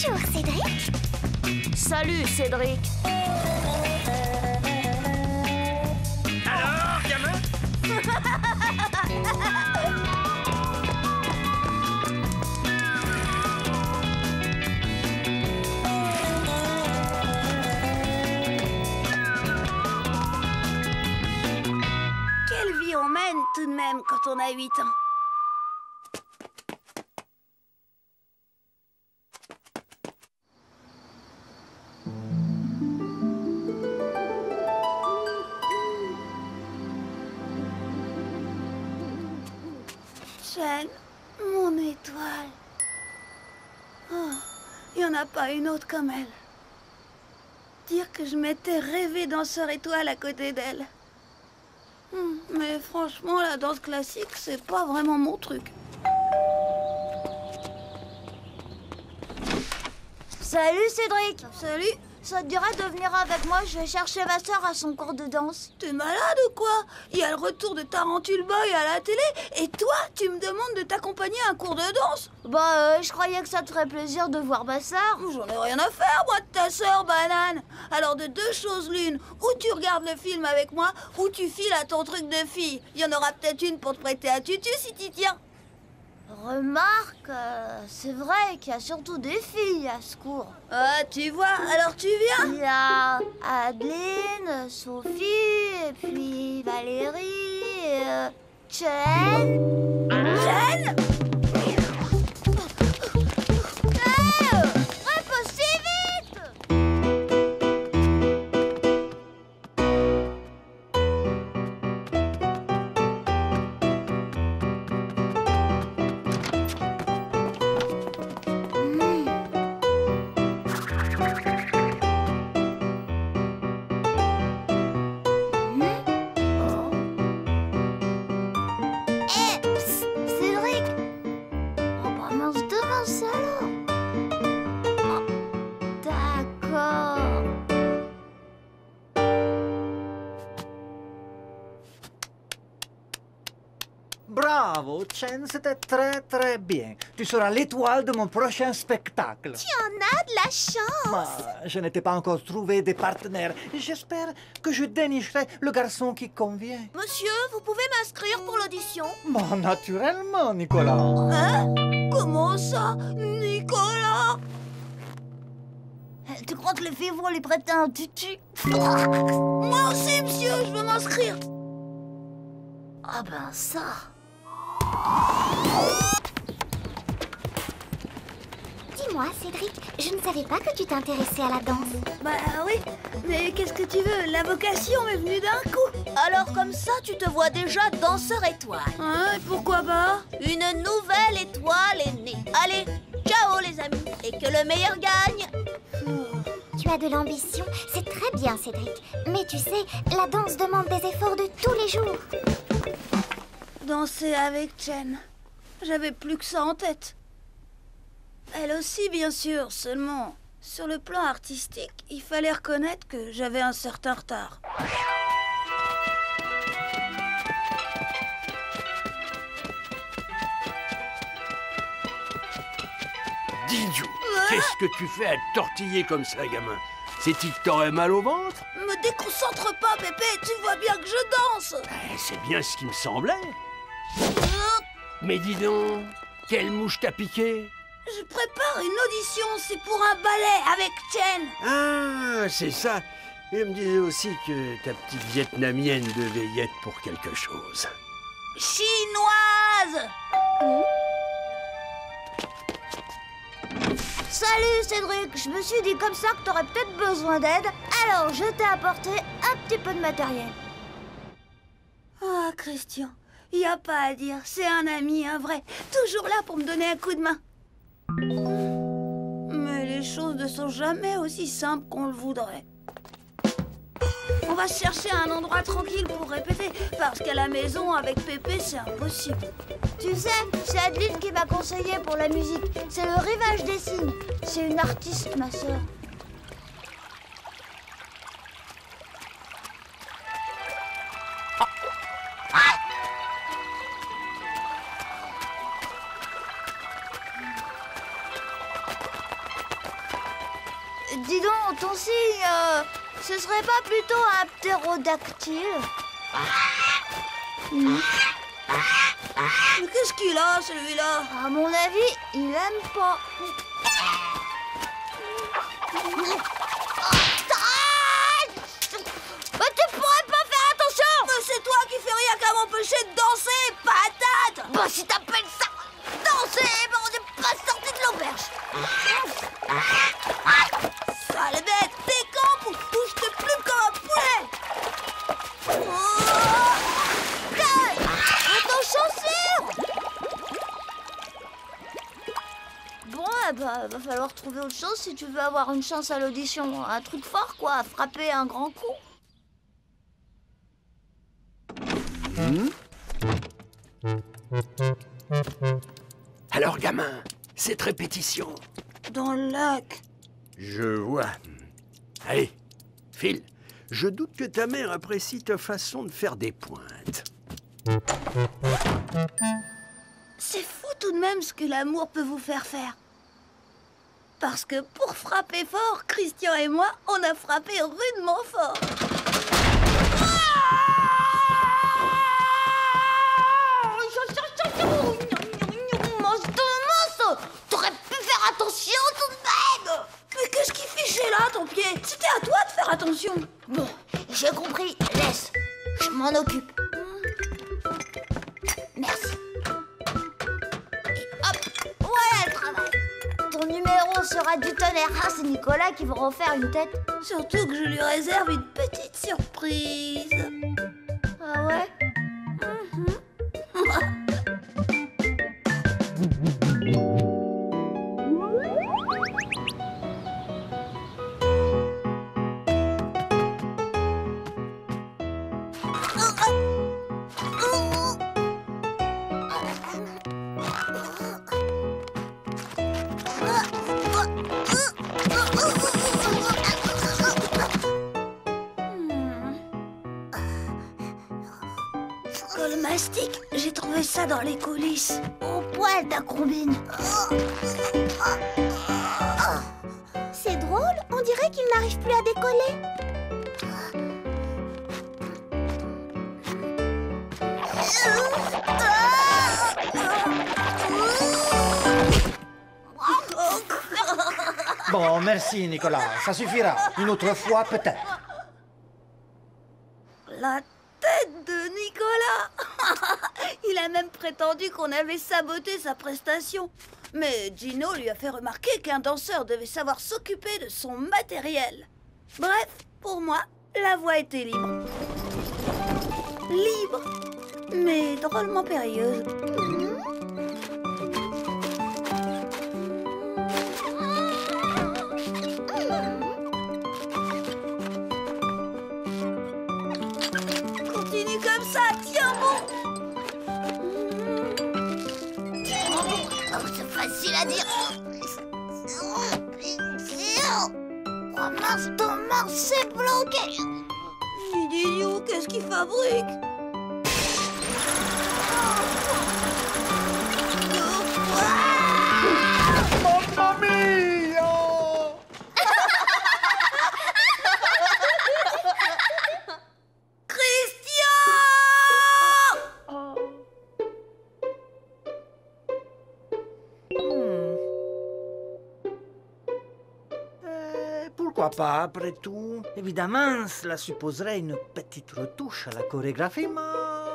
Bonjour, Cédric. Salut, Cédric. Alors, gamin? Quelle vie on mène tout de même quand on a 8 ans. Jen, mon étoile. Oh, il n'y en a pas une autre comme elle. Dire que je m'étais rêvé danseur étoile à côté d'elle. Mais franchement, la danse classique, c'est pas vraiment mon truc. Salut, Cédric. Salut, Ça te dirait de venir avec moi? Je vais chercher ma soeur à son cours de danse. t'es malade ou quoi? Il y a le retour de Tarantule Boy à la télé et toi, tu me demandes de t'accompagner à un cours de danse? Je croyais que ça te ferait plaisir de voir ma soeur. J'en ai rien à faire, moi, de ta sœur, banane. Alors de deux choses l'une, ou tu regardes le film avec moi, ou tu files à ton truc de fille. Il y en aura peut-être une pour te prêter à tutu si t'y tiens. Remarque, c'est vrai qu'il y a surtout des filles à ce cours. Ah, tu vois, alors tu viens? Il y a Adeline, Sophie, et puis Valérie, et Chen. Jen? Ouais, pas si vite! Cédric! Oh bah mince, demain ça alors! Oh, d'accord. Bravo, Chen, c'était très bien. Tu seras l'étoile de mon prochain spectacle. Tu en as de la chance. Je n'étais pas encore trouvé des partenaires. J'espère que je dénicherai le garçon qui convient. Monsieur, vous pouvez m'inscrire pour l'audition? Naturellement, Nicolas. Hein? Comment ça, Nicolas? Tu crois que les filles vont lui prêter un tutu? Moi aussi, monsieur, je veux m'inscrire. Ah ben ça... Dis-moi, Cédric, je ne savais pas que tu t'intéressais à la danse. Bah oui, mais qu'est-ce que tu veux? La vocation m'est venue d'un coup. Alors comme ça, tu te vois déjà danseur étoile. Hein, pourquoi pas? Une nouvelle étoile est née. Allez, ciao les amis, et que le meilleur gagne. Tu as de l'ambition, c'est très bien, Cédric. Mais tu sais, la danse demande des efforts de tous les jours. Danser avec Jen. J'avais plus que ça en tête. Elle aussi, bien sûr, seulement, sur le plan artistique, il fallait reconnaître que j'avais un certain retard. Didiou, qu'est-ce que tu fais à te tortiller comme ça, gamin? C'est-il que t'aurais mal au ventre? Me déconcentre pas, Pépé, tu vois bien que je danse. C'est bien ce qui me semblait. Mais dis donc, quelle mouche t'a piqué? Je prépare une audition, c'est pour un ballet avec Jen. Ah, c'est ça. Il me disait aussi que ta petite vietnamienne devait y être pour quelque chose. Chinoise. Salut Cédric, je me suis dit comme ça que t'aurais peut-être besoin d'aide, alors je t'ai apporté un petit peu de matériel. Ah, Christian, y a pas à dire, c'est un ami, un vrai, toujours là pour me donner un coup de main. Mais les choses ne sont jamais aussi simples qu'on le voudrait. On va chercher un endroit tranquille pour répéter, parce qu'à la maison, avec Pépé, c'est impossible. Tu sais, c'est Adeline qui m'a conseillé pour la musique. C'est le Rivage des Cygnes. C'est une artiste, ma sœur. Dis donc, ton signe, ce serait pas plutôt un ptérodactyle? Mais qu'est-ce qu'il a, celui-là? À mon avis, il aime pas. Bah, tu pourrais pas faire attention! Mais c'est toi qui fais rien qu'à m'empêcher de danser, patate! Bah, si t'appelles ça danser, bah, on n'est pas sorti de l'auberge. Sale bête, décampe ou je te plume comme un poulet! Attends, chaussure! Bon, bah, va falloir trouver autre chose si tu veux avoir une chance à l'audition. Un truc fort, quoi, frapper un grand coup. Alors, gamin, cette répétition. Dans le lac. Je vois. Allez, file. Je doute que ta mère apprécie ta façon de faire des pointes. C'est fou tout de même ce que l'amour peut vous faire faire. Parce que pour frapper fort, Christian et moi, on a frappé rudement fort. Monstre, t'aurais pu faire attention tout de même. Mais qu'est-ce qui fichait là, ton pied? C'était à toi de faire attention. Bon, j'ai compris. Laisse, je m'en occupe. Merci. Et hop, voilà le travail. Ton numéro sera du tonnerre. Ah, c'est Nicolas qui va refaire une tête. Surtout que je lui réserve une petite surprise. Ah ouais? Le mastic, j'ai trouvé ça dans les coulisses. Au poil ta combine. C'est drôle, on dirait qu'il n'arrive plus à décoller. Bon, merci Nicolas, ça suffira. Une autre fois peut-être. La tête de Nicolas. Il a même prétendu qu'on avait saboté sa prestation. Mais Gino lui a fait remarquer qu'un danseur devait savoir s'occuper de son matériel. Bref, pour moi, la voie était libre. Libre, mais drôlement périlleuse. Continue comme ça, tiens bon. Oh, c'est facile à dire. Oh mince, ton manche s'est bloqué. Didou, qu'est-ce qu'il fabrique? Mamma mia! Pourquoi pas, après tout? Évidemment, cela supposerait une petite retouche à la chorégraphie, mais...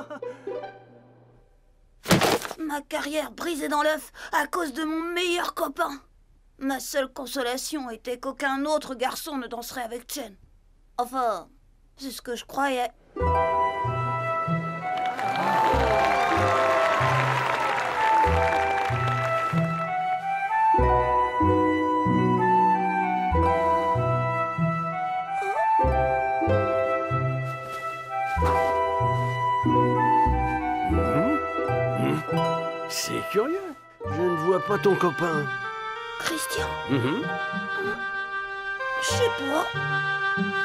Ma carrière brisée dans l'œuf à cause de mon meilleur copain. Ma seule consolation était qu'aucun autre garçon ne danserait avec Chen. Enfin, c'est ce que je croyais. C'est curieux. Je ne vois pas ton copain. Christian, Mhm. je sais pas.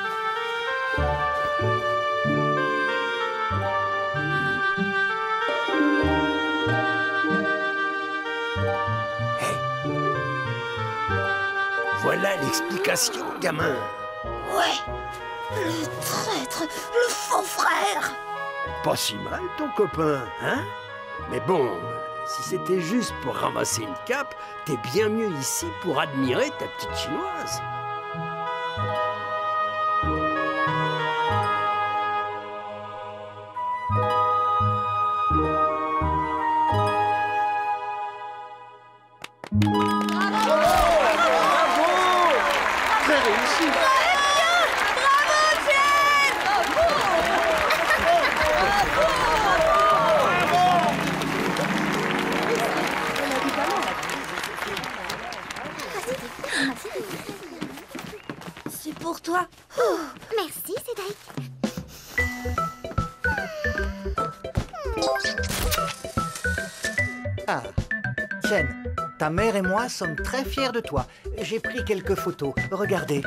voilà l'explication, gamin. Ouais, le traître, le faux frère. Pas si mal, ton copain, hein? Mais bon, si c'était juste pour ramasser une cape, t'es bien mieux ici pour admirer ta petite chinoise. Très réussi. C'est pour toi. Merci, Cédric. Ah, Chen, ta mère et moi sommes très fiers de toi. J'ai pris quelques photos. Regardez.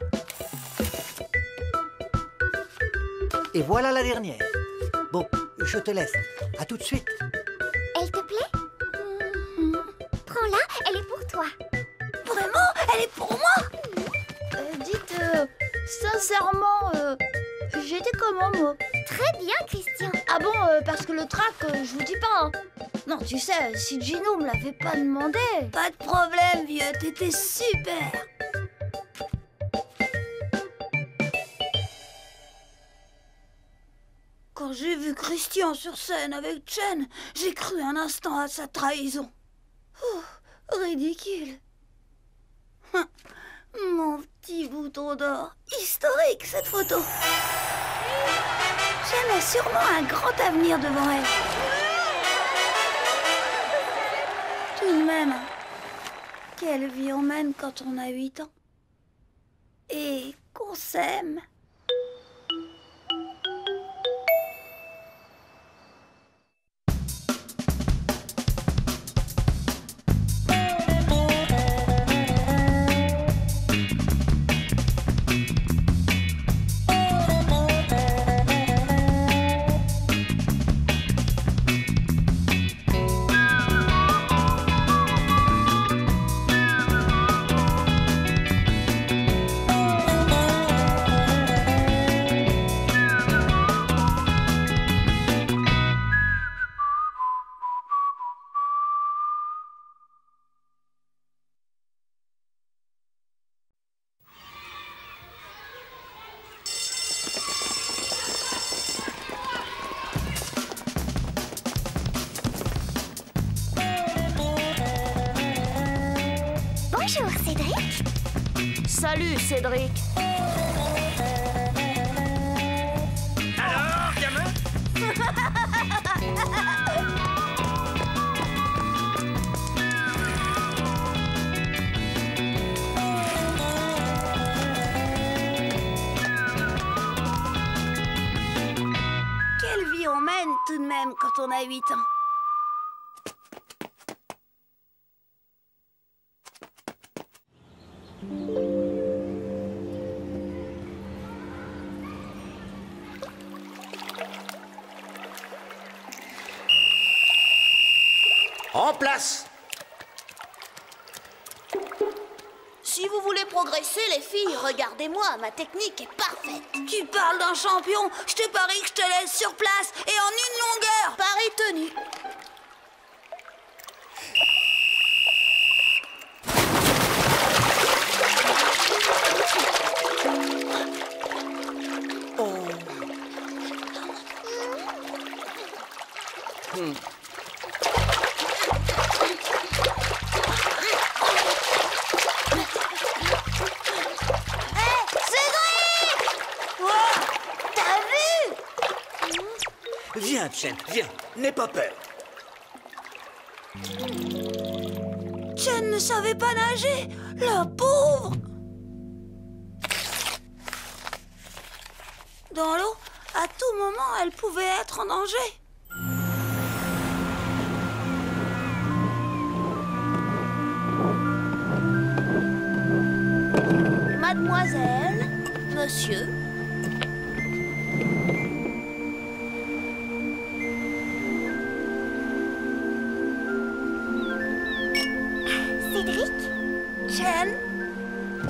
Et voilà la dernière. Bon, je te laisse. À tout de suite. Elle te plaît? Prends-la, elle est pour toi. Vraiment? Elle est pour moi? Dites, sincèrement, j'étais comment, moi? Très bien, Christian. Ah bon, parce que le trac, je vous dis pas, hein. Non, tu sais, si Gino me l'avait pas demandé... Pas de problème, vieux, t'étais super. Quand j'ai vu Christian sur scène avec Chen, j'ai cru un instant à sa trahison. Ridicule. Mon petit bouton d'or. Historique, cette photo. Chen a sûrement un grand avenir devant elle. Tout de même, quelle vie on mène quand on a 8 ans. Et qu'on s'aime. Bonjour, Cédric. Salut, Cédric. Alors, gamin? Quelle vie on mène tout de même quand on a 8 ans. En place! Si vous voulez progresser, les filles, regardez-moi, ma technique est parfaite. Tu parles d'un champion, je te parie que je te laisse sur place et en une longueur. Pari tenu. Viens, Chen, viens. N'aie pas peur. Chen ne savait pas nager, la pauvre. Dans l'eau, à tout moment, elle pouvait être en danger. Mademoiselle, monsieur. Cédric? Chen,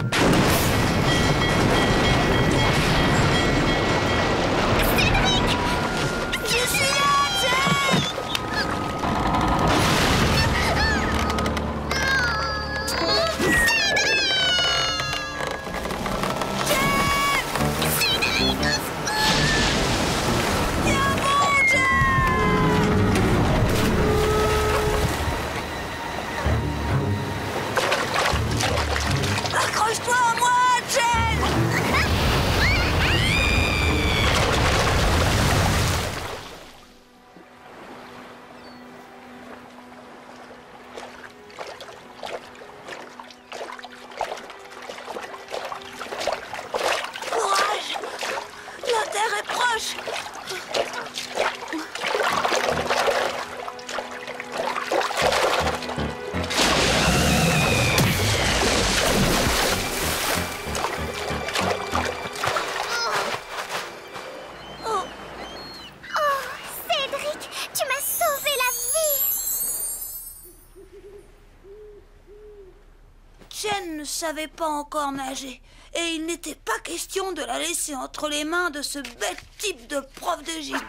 savait pas encore nager. Et il n'était pas question de la laisser entre les mains de ce bête type de prof de gym.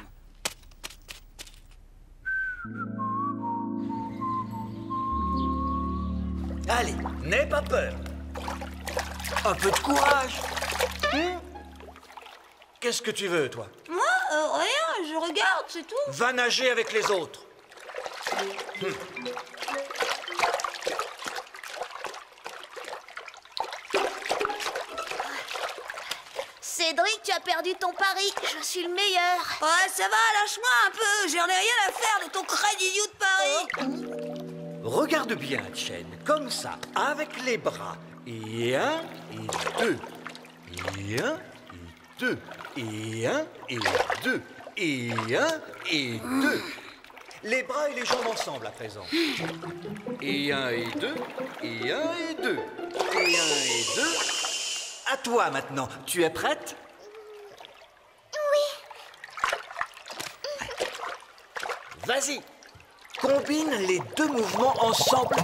Allez, n'aie pas peur. Un peu de courage. Qu'est-ce que tu veux, toi? Moi, rien, je regarde, c'est tout. Va nager avec les autres. Cédric, tu as perdu ton pari. Je suis le meilleur. Ouais, ça va, lâche-moi un peu. J'en ai rien à faire de ton crédit idiot de pari. Regarde bien, Chen, comme ça, avec les bras. Et un, et deux. Et un, et deux. Et un, et deux. Et un, et deux. Les bras et les jambes ensemble à présent. Et un, et deux. Et un, et deux. Et un, et deux. À toi maintenant. Tu es prête? Oui. Vas-y. Combine les deux mouvements ensemble.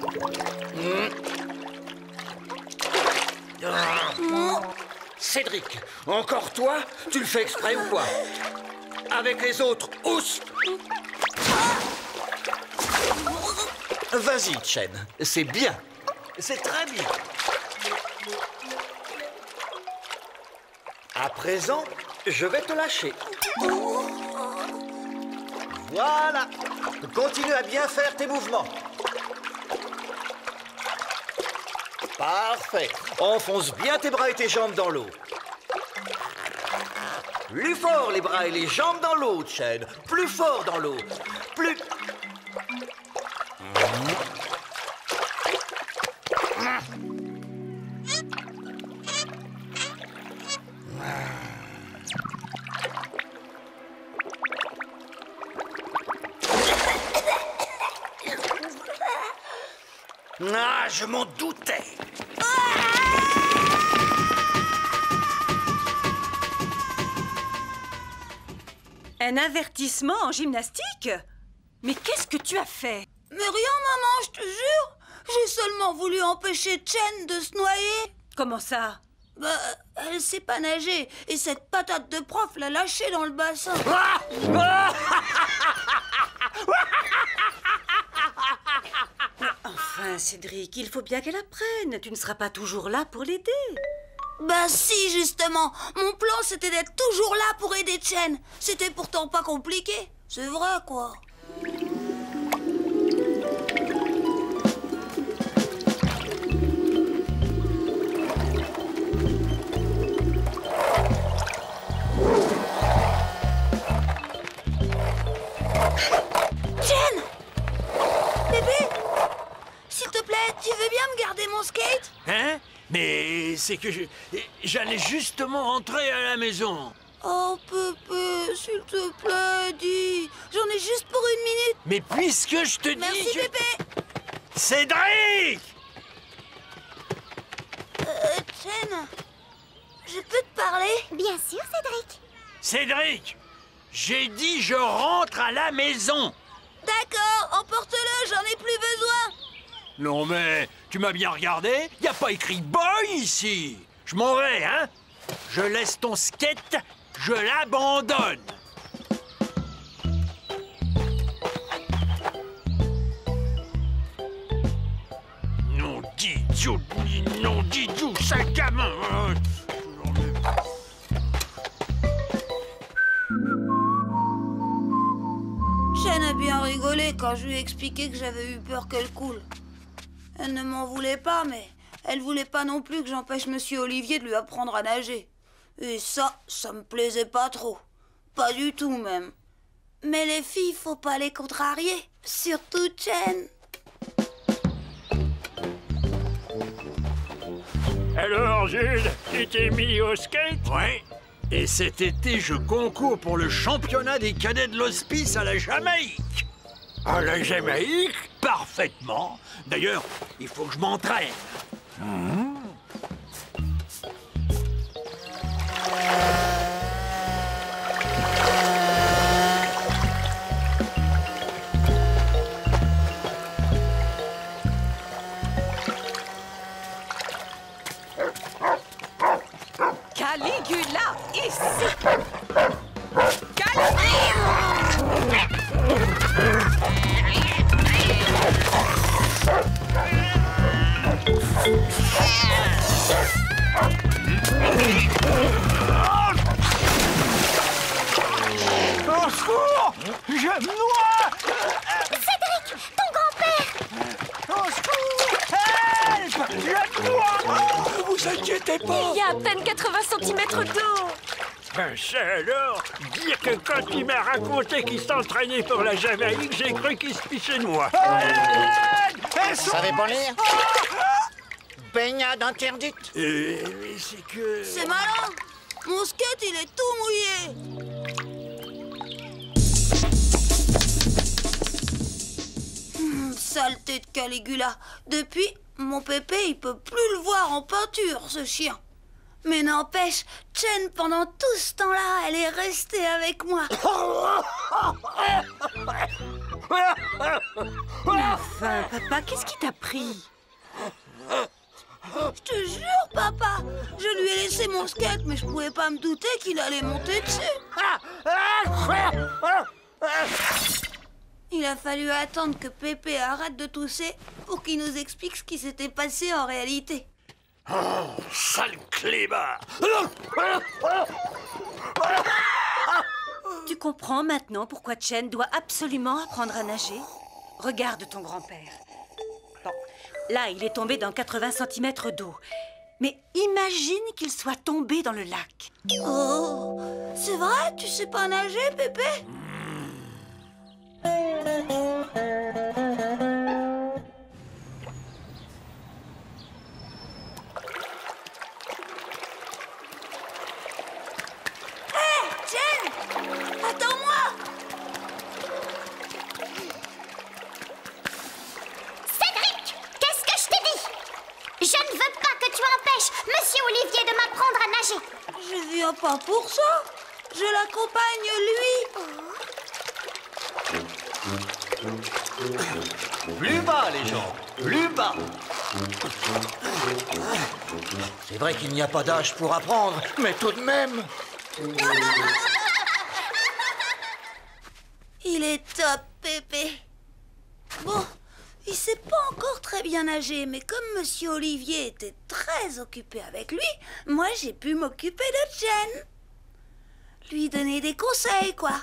Cédric, encore toi? Tu le fais exprès ou quoi? Avec les autres, housse! Vas-y, Chen, c'est bien. C'est très bien. À présent, je vais te lâcher. Voilà. Continue à bien faire tes mouvements. Parfait. Enfonce bien tes bras et tes jambes dans l'eau. Plus fort les bras et les jambes dans l'eau, Chen. Plus fort dans l'eau. Plus... Ah, je m'en doutais. Un avertissement en gymnastique? Mais qu'est-ce que tu as fait? Mais rien, maman, je te jure. J'ai seulement voulu empêcher Chen de se noyer. Comment ça? Bah, elle sait pas nager. Et cette patate de prof l'a lâchée dans le bassin. Enfin, Cédric, il faut bien qu'elle apprenne. Tu ne seras pas toujours là pour l'aider. Bah si, justement. Mon plan, c'était d'être toujours là pour aider Chen. C'était pourtant pas compliqué. C'est vrai, quoi. Chen! Bébé! S'il te plaît, tu veux bien me garder mon skate? Hein? Mais c'est que j'allais justement rentrer à la maison. Oh, Pépé, s'il te plaît, dis. J'en ai juste pour 1 minute. Mais puisque je te dis... Merci, Pépé. Cédric! Chen, je peux te parler? Bien sûr, Cédric. Cédric! J'ai dit je rentre à la maison. D'accord, emporte-le, j'en ai plus besoin. Non mais, tu m'as bien regardé? Y a pas écrit boy ici. Je m'en vais, hein? Je laisse ton skate, je l'abandonne. Non, d'idiot, sale gamin. Chen a bien rigolé quand je lui ai expliqué que j'avais eu peur qu'elle coule. Elle ne m'en voulait pas, mais elle voulait pas non plus que j'empêche Monsieur Olivier de lui apprendre à nager. Et ça me plaisait pas trop. Pas du tout, même. Mais les filles, faut pas les contrarier. Surtout Chen. Alors, Jules, tu t'es mis au skate? Oui. Et cet été, je concours pour le championnat des cadets de l'hospice à la Jamaïque. À la Jamaïque? Parfaitement. D'ailleurs, il faut que je m'entraîne. Caligula, ici! Caligula! Au secours! Je me noie! Cédric, ton grand-père! Au secours! Help! Je me noie! Ne vous inquiétez pas. Il y a à peine 80 cm d'eau! Ben ça alors, dire que quand il m'a raconté qu'il s'entraînait pour la Jamaïque, j'ai cru qu'il se fichait de moi. Vous savez pas lire? Baignade interdite. Mais c'est que... C'est malin. Mon skate, il est tout mouillé. Saleté de Caligula. Depuis, mon pépé, il peut plus le voir en peinture, ce chien. Mais n'empêche, Chen, pendant tout ce temps-là, elle est restée avec moi. Enfin, papa, qu'est-ce qui t'a pris? Je te jure, papa, je lui ai laissé mon skate, mais je pouvais pas me douter qu'il allait monter dessus. Il a fallu attendre que Pépé arrête de tousser pour qu'il nous explique ce qui s'était passé en réalité. Oh, sale clébard! Tu comprends maintenant pourquoi Chen doit absolument apprendre à nager? Regarde ton grand-père. Bon, là, il est tombé dans 80 cm d'eau. Mais imagine qu'il soit tombé dans le lac. Oh, c'est vrai, tu sais pas nager, Pépé? Attends-moi! Cédric, qu'est-ce que je t'ai dit? Je ne veux pas que tu empêches Monsieur Olivier de m'apprendre à nager. Je viens pas pour ça. Je l'accompagne, lui. Plus bas, les gens. Plus bas. C'est vrai qu'il n'y a pas d'âge pour apprendre, mais tout de même... Il est top, Pépé. Bon, il sait pas encore très bien nager, mais comme Monsieur Olivier était très occupé avec lui, moi j'ai pu m'occuper de Jen. Lui donner des conseils, quoi.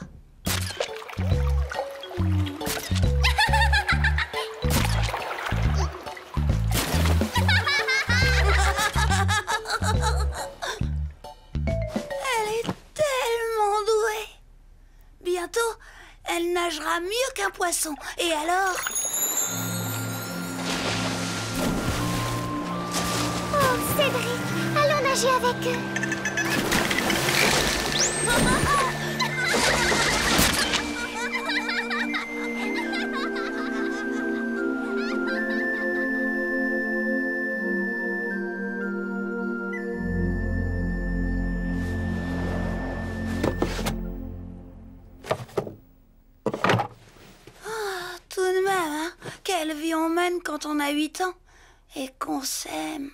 Elle est tellement douée. Bientôt, elle nagera mieux qu'un poisson. Et alors? Oh, Cédric, allons nager avec eux. Tout de même, hein, quelle vie on mène quand on a 8 ans et qu'on s'aime.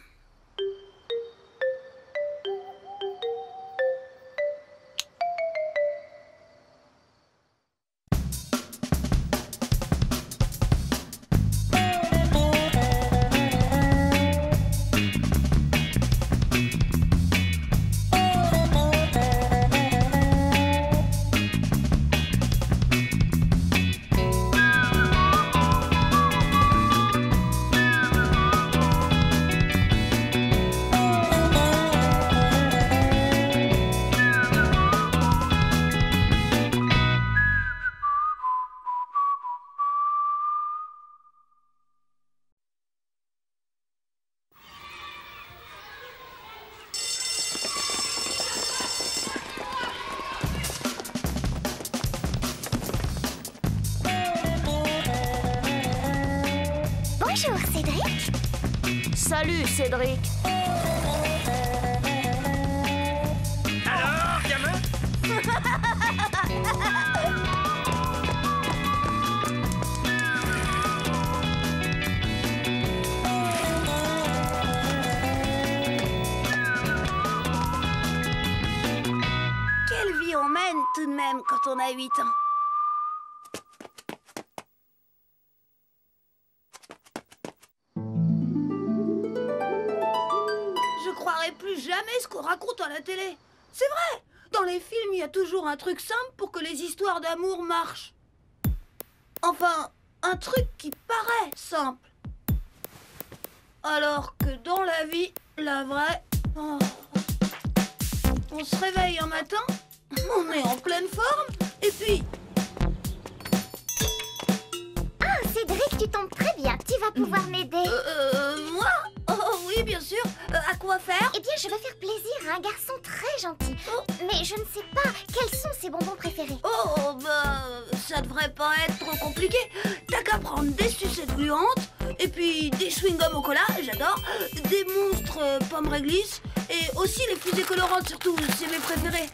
Bonjour, Cédric. Salut, Cédric. Alors, gamin? tout de même quand on a 8 ans. Je croirais plus jamais ce qu'on raconte à la télé. C'est vrai! Dans les films, il y a toujours un truc simple pour que les histoires d'amour marchent. Enfin, un truc qui paraît simple. Alors que dans la vie, la vraie... oh. On se réveille un matin, on est en pleine forme, et puis... Ah, Cédric, tu tombes très bien. Tu vas pouvoir m'aider. Moi? Oh oui, bien sûr. À quoi faire? Eh bien, je veux faire plaisir à un garçon très gentil. Mais je ne sais pas quels sont ses bonbons préférés. Oh, bah, ça devrait pas être trop compliqué. T'as qu'à prendre des sucettes gluantes, et puis des chewing-gums au cola, j'adore, des monstres pommes réglisse, et aussi les fusées colorantes, surtout, c'est mes préférés.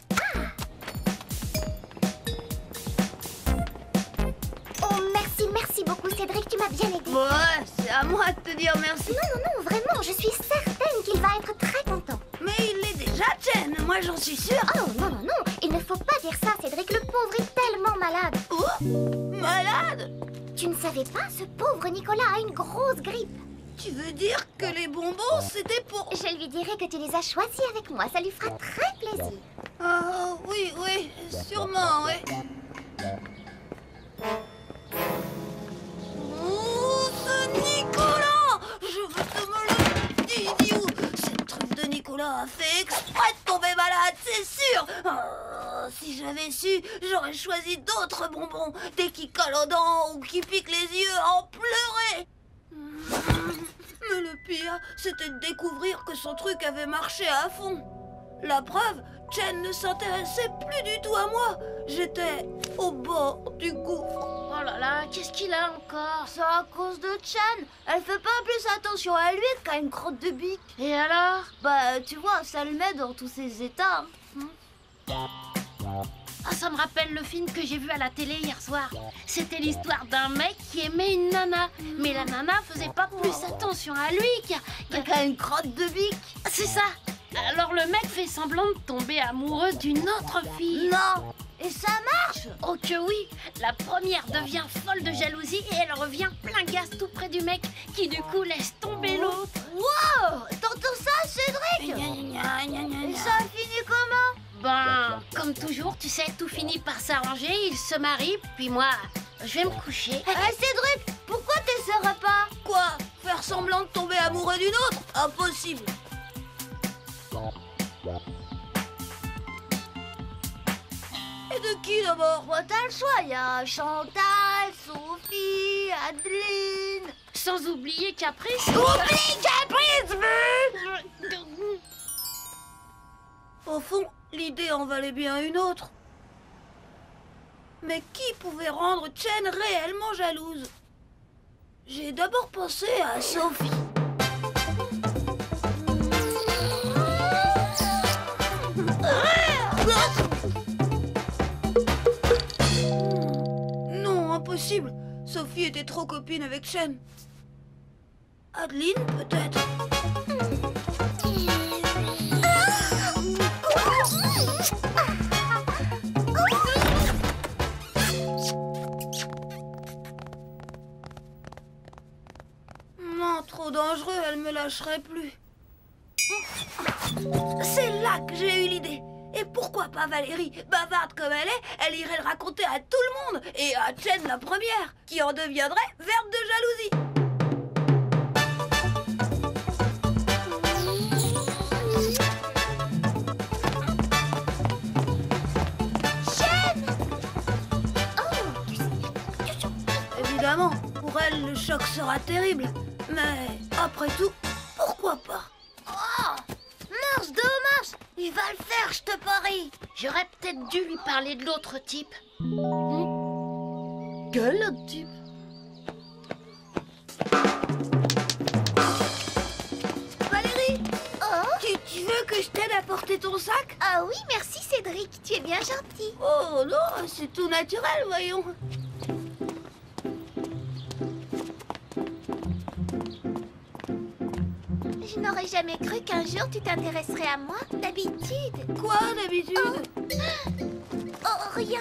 Oh, merci beaucoup, Cédric, tu m'as bien aidé. Ouais, c'est à moi de te dire merci. Non, vraiment, je suis certaine qu'il va être très content. Mais il l'est déjà, Chen, moi j'en suis sûre. Oh, non, il ne faut pas dire ça, Cédric, le pauvre est tellement malade. Oh, malade? Tu ne savais pas, ce pauvre Nicolas a une grosse grippe. Tu veux dire que les bonbons, c'était pour... Je lui dirai que tu les as choisis avec moi, ça lui fera très plaisir. Oh, oui, sûrement, oui. Oh, ce Nicolas! Je veux te me le idiot! Cette truffe de Nicolas a fait exprès de tomber malade, c'est sûr! Oh, si j'avais su, j'aurais choisi d'autres bonbons, des qui collent aux dents ou qui piquent les yeux à en pleurer! Mais le pire, c'était de découvrir que son truc avait marché à fond. La preuve, Chen ne s'intéressait plus du tout à moi. J'étais au bord du gouffre. Oh là là, qu'est-ce qu'il a encore? C'est à cause de Chen. Elle fait pas plus attention à lui qu'à une crotte de bique. Et alors? Bah, tu vois, ça le met dans tous ses états. Ah, ça me rappelle le film que j'ai vu à la télé hier soir. C'était l'histoire d'un mec qui aimait une nana. Mais la nana faisait pas plus attention à lui qu'à une crotte de bique. C'est ça. Alors le mec fait semblant de tomber amoureux d'une autre fille. Non. Et ça marche? Oh que oui. La première devient folle de jalousie et elle revient plein gaz tout près du mec qui du coup laisse tomber l'autre. Wow! T'entends ça, Cédric? Et ça a fini comment? Ben, comme toujours, tu sais, tout finit par s'arranger, ils se marient, puis moi, je vais me coucher. Cédric, pourquoi t'essaierais pas? Quoi? Faire semblant de tomber amoureux d'une autre? Impossible. Et de qui d'abord? Bah, t'as le choix, il y a Chantal, Sophie, Adeline. Sans oublier Caprice. Oublie Caprice, Au fond, l'idée en valait bien une autre. Mais qui pouvait rendre Chen réellement jalouse? J'ai d'abord pensé à Sophie. Non, impossible. Sophie était trop copine avec Chen. Adeline, peut-être. Non, trop dangereux, elle me lâcherait plus. C'est là que j'ai eu l'idée. Et pourquoi pas Valérie? Bavarde comme elle irait le raconter à tout le monde. Et à Chen la première, qui en deviendrait verte de jalousie. Évidemment, pour elle, le choc sera terrible. Mais après tout, pourquoi pas? Oh! Marche, dommage! Il va le faire, je te parie! J'aurais peut-être dû lui parler de l'autre type. Quel autre type? Valérie! Oh? Tu veux que je t'aide à porter ton sac? Ah oui, merci Cédric, tu es bien gentil. Oh non, c'est tout naturel, voyons. Je n'aurais jamais cru qu'un jour tu t'intéresserais à moi, d'habitude. Quoi, d'habitude? Oh, rien.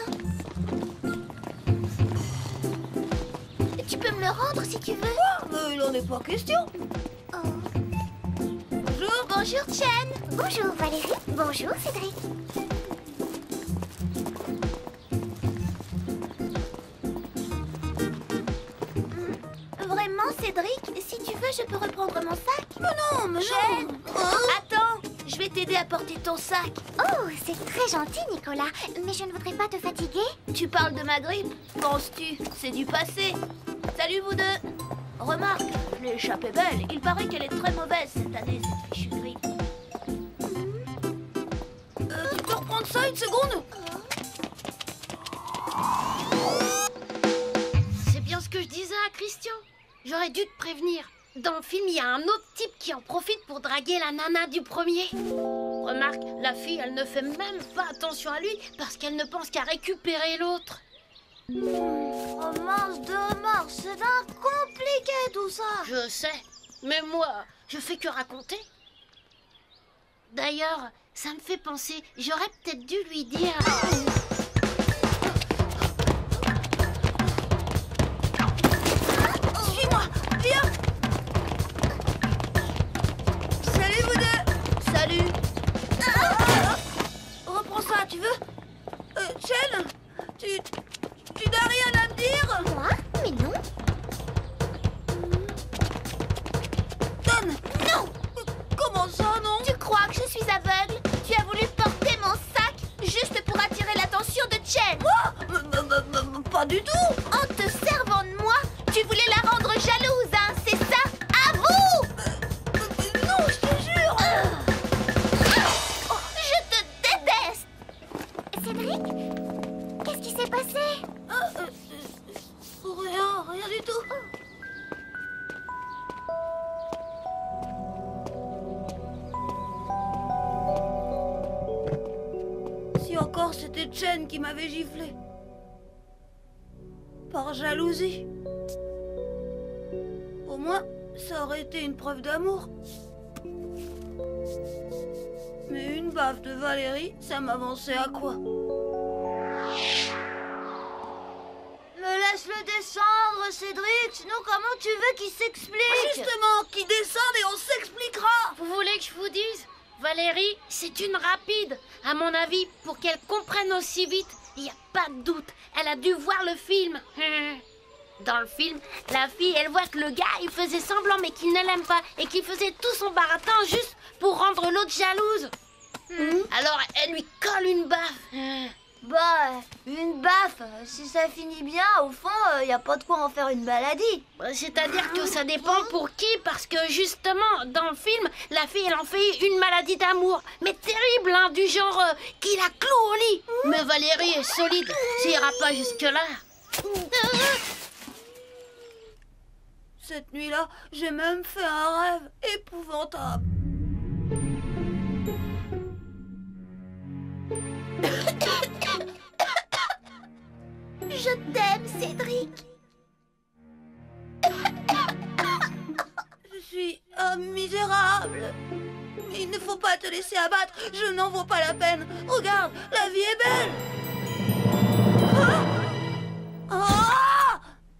Tu peux me le rendre si tu veux. Mais il n'en est pas question. Oh. Bonjour. Bonjour Chen. Bonjour Valérie. Bonjour Cédric. Vraiment Cédric, si tu veux je peux reprendre mon sac. Mais non. Attends, je vais t'aider à porter ton sac. Oh, c'est très gentil Nicolas, mais je ne voudrais pas te fatiguer. Tu parles de ma grippe. Penses-tu? C'est du passé. Salut vous deux. Remarque, je l'ai échappé belle. Il paraît qu'elle est très mauvaise cette année, cette fichue grippe. Tu peux reprendre ça une seconde? C'est bien ce que je disais à Christian. J'aurais dû te prévenir. Dans le film, il y a un autre type qui en profite pour draguer la nana du premier. Remarque, la fille, elle ne fait même pas attention à lui parce qu'elle ne pense qu'à récupérer l'autre. Romance de mort, c'est d'un compliqué tout ça. Je sais, mais moi, je fais que raconter. D'ailleurs, ça me fait penser, j'aurais peut-être dû lui dire... Suis-moi, viens. Salut vous deux. Salut. Reprends ça, tu veux? Chen, tu n'as rien à me dire? Moi? Mais non. Donne. Non. Comment ça, non? Tu crois que je suis aveugle? Tu as voulu porter mon sac juste pour attirer l'attention de Chen. Pas du tout. En te servant de moi, tu voulais la rendre jalouse, hein, c'est ça? Avoue! Non, je te jure. Oh, je te déteste! Cédric? Qu'est-ce qui s'est passé? Rien du tout. Si encore c'était Chen qui m'avait giflé. Par jalousie. Au moins, ça aurait été une preuve d'amour. Mais une baffe de Valérie, ça m'avançait à quoi? Me laisse-le descendre, Cédric. Sinon, comment tu veux qu'il s'explique? Justement, qui descende et on s'expliquera. Vous voulez que je vous dise? Valérie, c'est une rapide. À mon avis, pour qu'elle comprenne aussi vite, il n'y a pas de doute. Elle a dû voir le film. Dans le film, la fille, elle voit que le gars, il faisait semblant mais qu'il ne l'aime pas et qu'il faisait tout son baratin juste pour rendre l'autre jalouse. Alors, elle lui colle une baffe. Bah, une baffe, si ça finit bien, au fond, y a pas de quoi en faire une maladie. C'est-à-dire que ça dépend pour qui, parce que justement, dans le film, la fille, elle en fait une maladie d'amour. Mais terrible, hein, du genre qui la cloue au lit. Mais Valérie est solide, ça ira pas jusque-là. Cette nuit-là, j'ai même fait un rêve épouvantable. Je t'aime, Cédric. Je suis un misérable. Mais il ne faut pas te laisser abattre. Je n'en vaux pas la peine. Regarde, la vie est belle. Ah!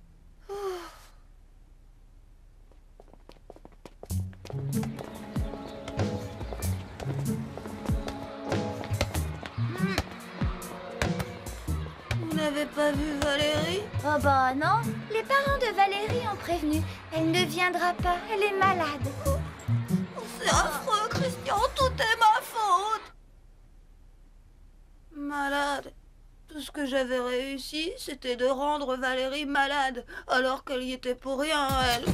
Vous n'avez pas vu Valérie? Oh bah non, les parents de Valérie ont prévenu. Elle ne viendra pas, elle est malade. C'est affreux, Christian, tout est ma faute. Malade. Tout ce que j'avais réussi, c'était de rendre Valérie malade, alors qu'elle y était pour rien, elle.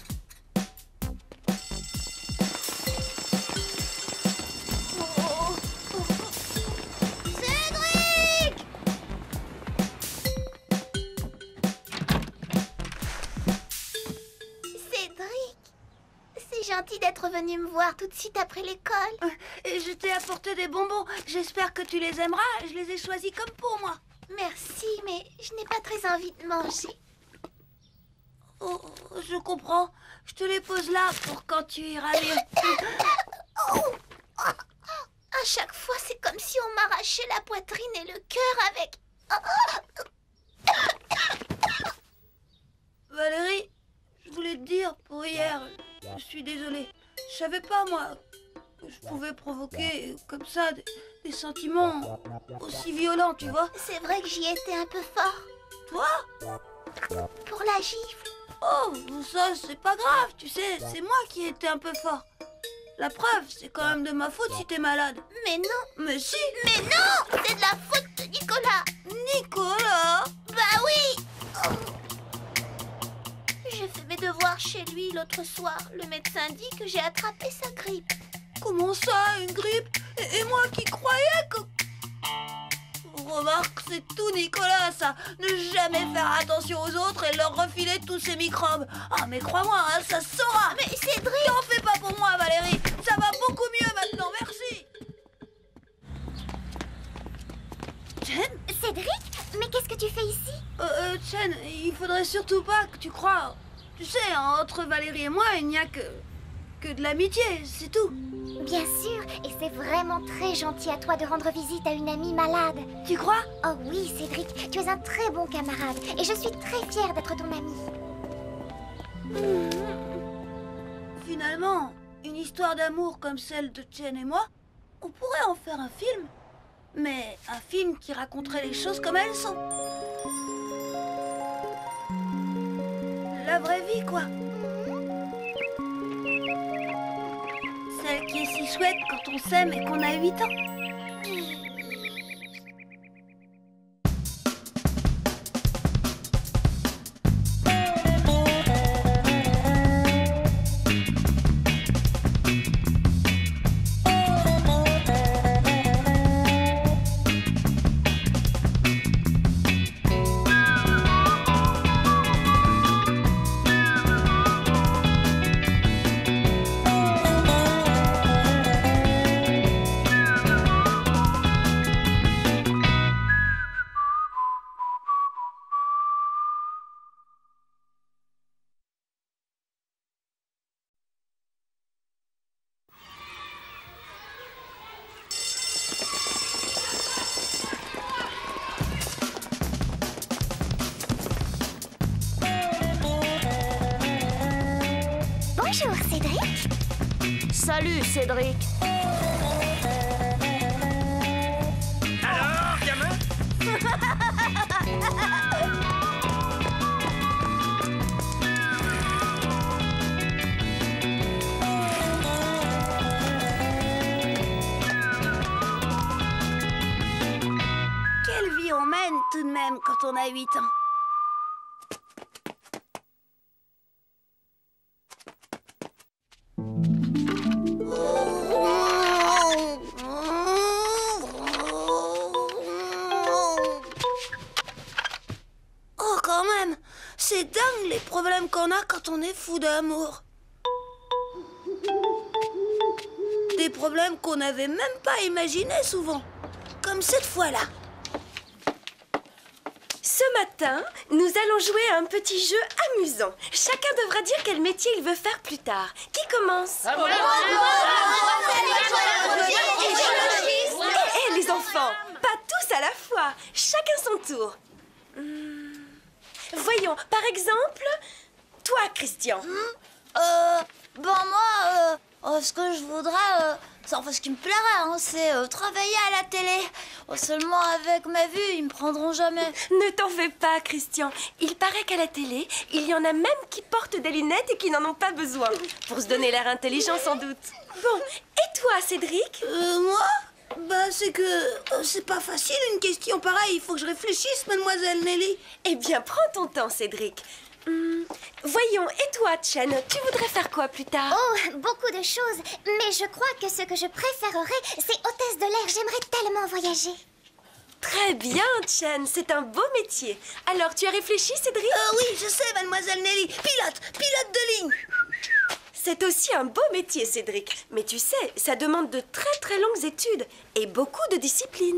Cédric! Cédric, c'est gentil d'être venu me voir tout de suite après l'école. Et je t'ai apporté des bonbons. J'espère que tu les aimeras. Je les ai choisis comme pour moi. Merci, mais je n'ai pas très envie de manger. Oh, je comprends. Je te les pose là pour quand tu iras mieux. À chaque fois, c'est comme si on m'arrachait la poitrine et le cœur avec Valérie, je voulais te dire pour hier, je suis désolée. Je savais pas, moi, que je pouvais provoquer comme ça des sentiments aussi violents, tu vois. C'est vrai que j'y étais un peu fort. Toi? Pour la gifle. Oh, ça, c'est pas grave, tu sais, c'est moi qui ai été un peu fort. La preuve, c'est quand même de ma faute si t'es malade. Mais non. Mais si. Mais non, c'est de la faute de Nicolas. Nicolas? Bah oui. J'ai fait mes devoirs chez lui l'autre soir. Le médecin dit que j'ai attrapé sa grippe. Comment ça, une grippe? Et moi qui croyais que... Remarque, c'est tout Nicolas, ça. Ne jamais faire attention aux autres et leur refiler tous ces microbes. Ah, mais crois-moi, hein, ça se saura. Mais Cédric... T'en fais pas pour moi, Valérie. Ça va beaucoup mieux maintenant, merci. Chen? Cédric? Mais qu'est-ce que tu fais ici? Chen, il faudrait surtout pas que tu crois... Tu sais, entre Valérie et moi, il n'y a que de l'amitié, c'est tout. Bien sûr, et c'est vraiment très gentil à toi de rendre visite à une amie malade. Tu crois? Oh oui, Cédric, tu es un très bon camarade et je suis très fière d'être ton ami. Finalement, une histoire d'amour comme celle de Chen et moi, on pourrait en faire un film. Mais un film qui raconterait les choses comme elles sont. La vraie vie, quoi. Celle qui est si chouette quand on s'aime et qu'on a 8 ans. Bonjour, Cédric. Salut, Cédric. Alors, gamin? Quelle vie on mène tout de même quand on a 8 ans. Oh, quand même, c'est dingue les problèmes qu'on a quand on est fou d'amour. Des problèmes qu'on n'avait même pas imaginés souvent, comme cette fois-là. Ce matin, nous allons jouer à un petit jeu amusant. Chacun devra dire quel métier il veut faire plus tard. Qui commence? Eh, les enfants, pas tous à la fois. Chacun son tour. Voyons, par exemple, toi, Christian. Ce que je voudrais, ce qui me plairait, hein, c'est travailler à la télé. Seulement avec ma vue, ils me prendront jamais. Ne t'en fais pas, Christian. Il paraît qu'à la télé, il y en a même qui portent des lunettes et qui n'en ont pas besoin. Pour se donner l'air intelligent, sans doute. Bon, et toi, Cédric? Moi? Bah, c'est que c'est pas facile une question pareille. Il faut que je réfléchisse, mademoiselle Nelly. Eh bien, prends ton temps, Cédric. Voyons, et toi, Chen, tu voudrais faire quoi plus tard? Oh, beaucoup de choses. Mais je crois que ce que je préférerais, c'est hôtesse de l'air. J'aimerais tellement voyager. Très bien, Chen, c'est un beau métier. Alors, tu as réfléchi, Cédric? Oui, je sais, mademoiselle Nelly. Pilote de ligne. C'est aussi un beau métier, Cédric. Mais tu sais, ça demande de très très longues études et beaucoup de discipline.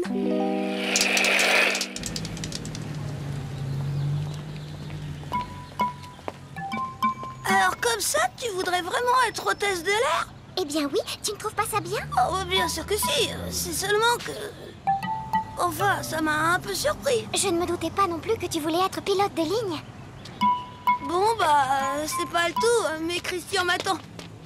Alors comme ça, tu voudrais vraiment être hôtesse de l'air? Eh bien oui, tu ne trouves pas ça bien? Oh, bien sûr que si. C'est seulement que... Enfin, ça m'a un peu surpris. Je ne me doutais pas non plus que tu voulais être pilote de ligne. Bon, bah, c'est pas le tout, mais Christian m'attend.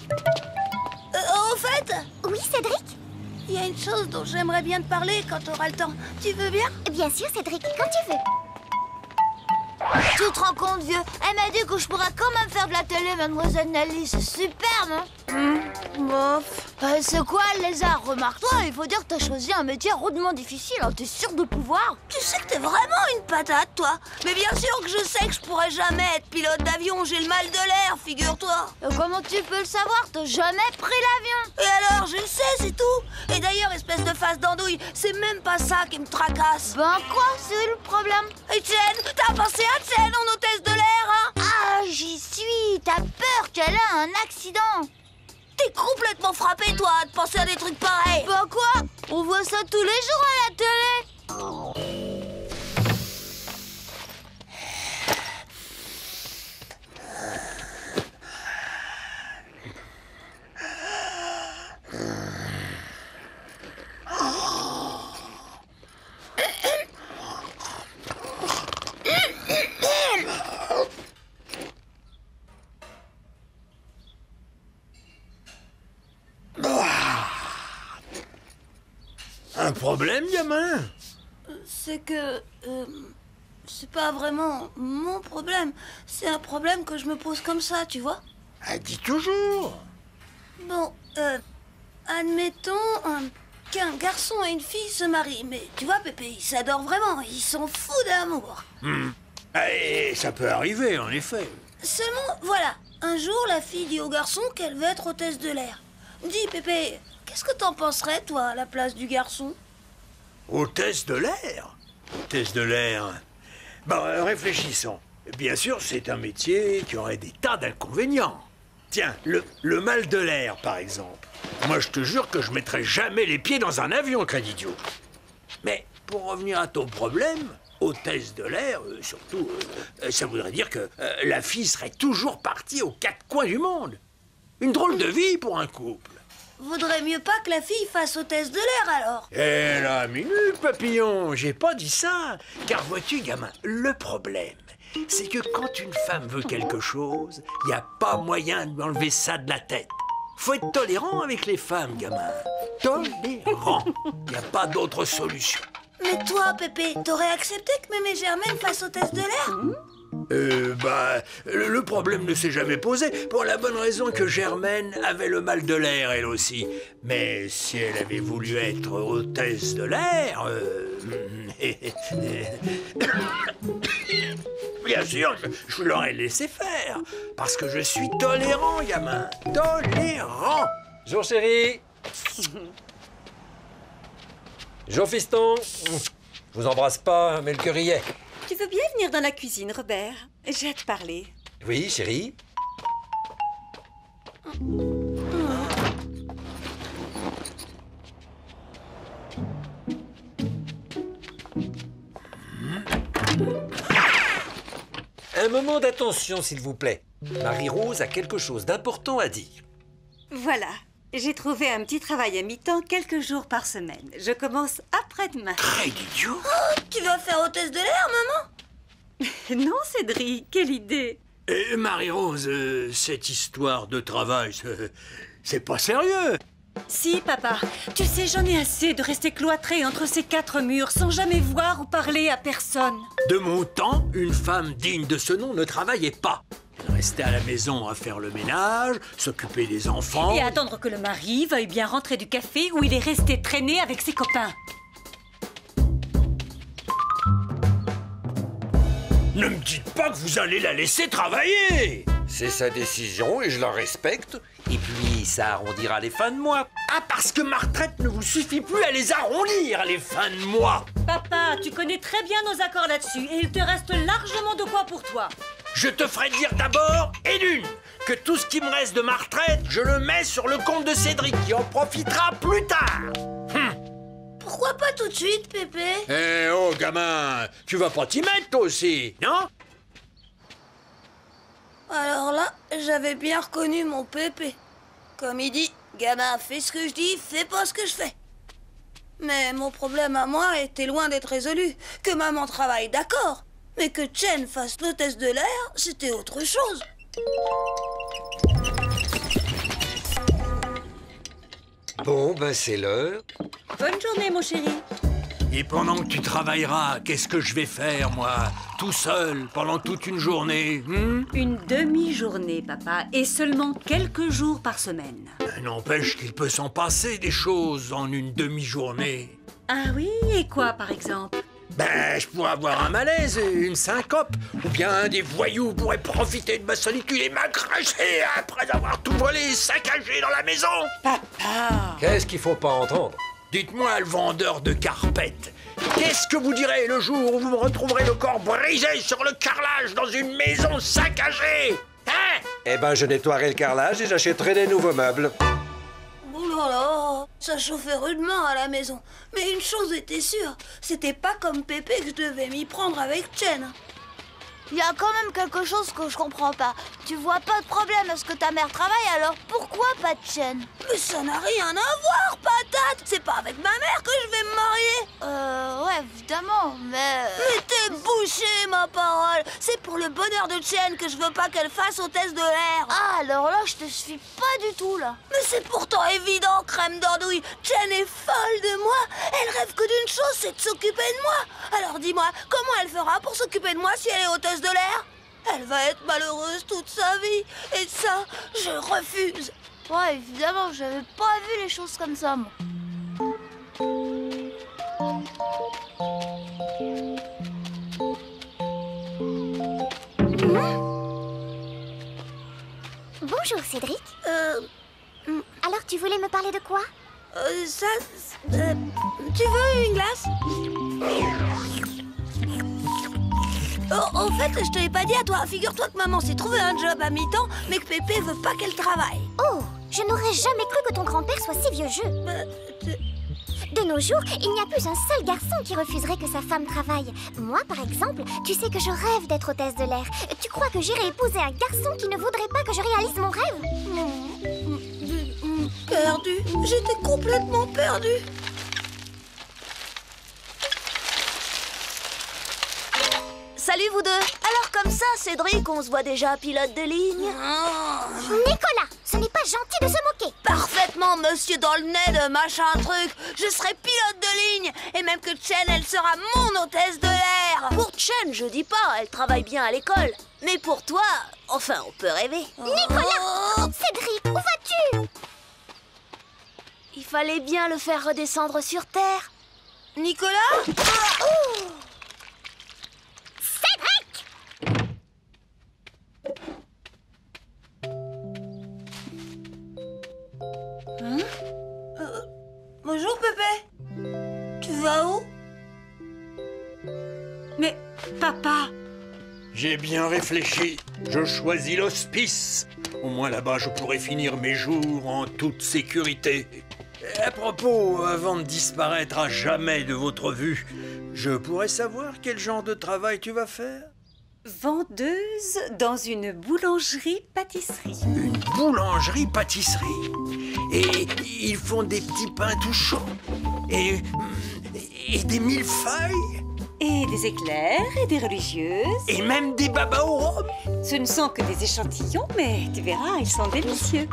Au fait... Oui, Cédric? Il y a une chose dont j'aimerais bien te parler quand tu auras le temps. Tu veux bien? Bien sûr, Cédric, quand tu veux. Tu te rends compte, vieux? Elle m'a dit que je pourrais quand même faire de la télé, mademoiselle Nelly. C'est super, non? Bof. C'est quoi le lézard? Remarque-toi, il faut dire que t'as choisi un métier rudement difficile. Hein. T'es sûr de pouvoir? Tu sais que t'es vraiment une patate, toi. Mais bien sûr que je sais que je pourrais jamais être pilote d'avion. J'ai le mal de l'air, figure-toi. Comment tu peux le savoir? T'as jamais pris l'avion. Et alors, je le sais, c'est tout. Et d'ailleurs, espèce de face d'andouille, c'est même pas ça qui me tracasse. Ben quoi? C'est le problème? Et Chen, t'as pensé à Chen en hôtesse de l'air, hein? Ah, j'y suis. T'as peur qu'elle ait un accident? T'es complètement frappé, toi, de penser à des trucs pareils. Bah quoi? On voit ça tous les jours à la télé. Un problème, gamin? C'est que... c'est pas vraiment mon problème. C'est un problème que je me pose comme ça, tu vois. Ah, dis toujours. Bon, admettons qu'un garçon et une fille se marient. Mais tu vois, Pépé, ils s'adorent vraiment. Ils sont fous d'amour. Et ça peut arriver, en effet. Seulement, voilà. Un jour, la fille dit au garçon qu'elle veut être hôtesse de l'air. Dis, Pépé, qu'est-ce que t'en penserais, toi, à la place du garçon? Hôtesse de l'air? Hôtesse de l'air? Bon, réfléchissons. Bien sûr, c'est un métier qui aurait des tas d'inconvénients. Tiens, le mal de l'air, par exemple. Moi, je te jure que je mettrai jamais les pieds dans un avion, créd'idiot. Mais pour revenir à ton problème, hôtesse de l'air, surtout, ça voudrait dire que la fille serait toujours partie aux quatre coins du monde. Une drôle de vie pour un couple. Vaudrait mieux pas que la fille fasse hôtesse de l'air, alors. Eh la minute, papillon, j'ai pas dit ça. Car vois-tu, gamin, le problème, c'est que quand une femme veut quelque chose, y a pas moyen de lui enlever ça de la tête. Faut être tolérant avec les femmes, gamin. Tolérant. Y a pas d'autre solution. Mais toi, Pépé, t'aurais accepté que Mémé Germaine fasse hôtesse de l'air? Le problème ne s'est jamais posé, pour la bonne raison que Germaine avait le mal de l'air, elle aussi. Mais si elle avait voulu être hôtesse de l'air... Bien sûr, je l'aurais laissé faire, parce que je suis tolérant, gamin. Tolérant. Bonjour, chérie. Bonjour, fiston. Je vous embrasse pas, mais le cœur y est. Tu veux bien venir dans la cuisine, Robert? J'ai à te parler. Oui, chérie. Un moment d'attention, s'il vous plaît. Marie-Rose a quelque chose d'important à dire. Voilà. J'ai trouvé un petit travail à mi-temps quelques jours par semaine. Je commence après-demain. Très idiot. Oh, tu vas faire hôtesse de l'air, maman? Non, Cédric, quelle idée. Et Marie-Rose, cette histoire de travail, c'est pas sérieux. Si, papa. Tu sais, j'en ai assez de rester cloîtrée entre ces quatre murs sans jamais voir ou parler à personne. De mon temps, une femme digne de ce nom ne travaillait pas. Elle restait à la maison à faire le ménage, s'occuper des enfants... Et attendre que le mari veuille bien rentrer du café où il est resté traîner avec ses copains. Ne me dites pas que vous allez la laisser travailler! C'est sa décision et je la respecte. Et puis, ça arrondira les fins de mois. Ah, parce que ma retraite ne vous suffit plus à les arrondir, les fins de mois! Papa, tu connais très bien nos accords là-dessus et il te reste largement de quoi pour toi. Je te ferai dire d'abord, et d'une, que tout ce qui me reste de ma retraite, je le mets sur le compte de Cédric, qui en profitera plus tard. Pourquoi pas tout de suite, Pépé? Eh oh, gamin, tu vas pas t'y mettre, toi aussi, non? Alors là, j'avais bien reconnu mon Pépé. Comme il dit, gamin, fais ce que je dis, fais pas ce que je fais. Mais mon problème à moi était loin d'être résolu. Que maman travaille, d'accord. Mais que Chen fasse l'hôtesse de l'air, c'était autre chose. Bon, ben c'est l'heure. Bonne journée, mon chéri. Et pendant que tu travailleras, qu'est-ce que je vais faire, moi? Tout seul, pendant toute une journée, Une demi-journée, papa, et seulement quelques jours par semaine. N'empêche qu'il peut s'en passer des choses en une demi-journée. Ah oui, et quoi, par exemple? Ben, je pourrais avoir un malaise, une syncope, ou bien un des voyous pourrait profiter de ma solitude et m'agresser après avoir tout volé et saccagé dans la maison. Papa! Qu'est-ce qu'il faut pas entendre? Dites-moi, le vendeur de carpettes, qu'est-ce que vous direz le jour où vous me retrouverez le corps brisé sur le carrelage dans une maison saccagée? Hein? Eh ben, je nettoierai le carrelage et j'achèterai des nouveaux meubles. Oh là là, ça chauffait rudement à la maison. Mais une chose était sûre, c'était pas comme Pépé que je devais m'y prendre avec Chen. Il y a quand même quelque chose que je comprends pas. Tu vois pas de problème à ce que ta mère travaille, alors pourquoi pas de Chen? Mais ça n'a rien à voir, patate. C'est pas avec ma mère que je vais me marier. Ouais, évidemment, mais... Mais t'es bouché, ma parole. C'est pour le bonheur de Chen que je veux pas qu'elle fasse hôtesse de l'air. Ah, alors là, je te suis pas du tout, là. Mais c'est pourtant évident, crème d'andouille. Chen est folle de moi. Elle rêve que d'une chose, c'est de s'occuper de moi. Alors dis-moi, comment elle fera pour s'occuper de moi si elle est hôtesse de l'air? Elle va être malheureuse toute sa vie. Et ça, je refuse. Ouais, évidemment, j'avais pas vu les choses comme ça, moi. Bonjour, Cédric. Alors, tu voulais me parler de quoi? Tu veux une glace? En fait, je te l'ai pas dit à toi. Figure-toi que maman s'est trouvé un job à mi-temps, mais que Pépé veut pas qu'elle travaille. Oh, je n'aurais jamais cru que ton grand-père soit si vieux jeu. De nos jours, il n'y a plus un seul garçon qui refuserait que sa femme travaille. Moi, par exemple, tu sais que je rêve d'être hôtesse de l'air. Tu crois que j'irai épouser un garçon qui ne voudrait pas que je réalise mon rêve? Perdue. J'étais complètement perdue. Salut vous deux. Alors comme ça, Cédric, on se voit déjà pilote de ligne. Nicolas, ce n'est pas gentil de se moquer. Parfaitement, monsieur dans le nez de machin truc. Je serai pilote de ligne. Et même que Chen, elle sera mon hôtesse de l'air. Pour Chen, je dis pas, elle travaille bien à l'école. Mais pour toi, enfin, on peut rêver. Nicolas! Cédric, où vas-tu? Il fallait bien le faire redescendre sur Terre. Nicolas? Bonjour Pépé. Tu vas où? Mais, papa... J'ai bien réfléchi. Je choisis l'hospice. Au moins là-bas, je pourrai finir mes jours en toute sécurité. Et à propos, avant de disparaître à jamais de votre vue, je pourrais savoir quel genre de travail tu vas faire? Vendeuse dans une boulangerie-pâtisserie. Une boulangerie-pâtisserie. Et ils font des petits pains tout chauds. Et des millefeuilles. Et des éclairs et des religieuses. Et même des babas au rhum. Ce ne sont que des échantillons, mais tu verras, ils sont délicieux.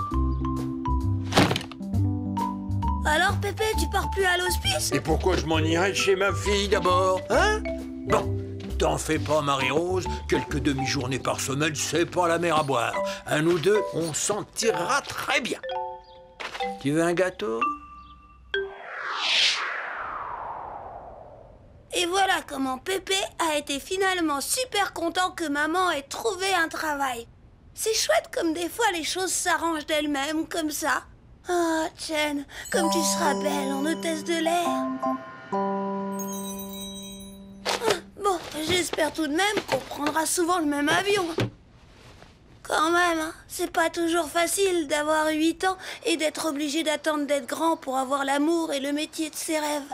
Alors Pépé, tu pars plus à l'hospice? Et pourquoi je m'en irais chez ma fille d'abord? Hein? Bon, t'en fais pas, Marie-Rose. Quelques demi-journées par semaine, c'est pas la mer à boire. Un ou deux, on s'en tirera très bien. Tu veux un gâteau? Et voilà comment Pépé a été finalement super content que maman ait trouvé un travail. C'est chouette comme des fois les choses s'arrangent d'elles-mêmes comme ça. Ah, Chen, comme tu seras belle en hôtesse de l'air. Bon, j'espère tout de même qu'on prendra souvent le même avion. Quand même, hein, c'est pas toujours facile d'avoir 8 ans et d'être obligé d'attendre d'être grand pour avoir l'amour et le métier de ses rêves.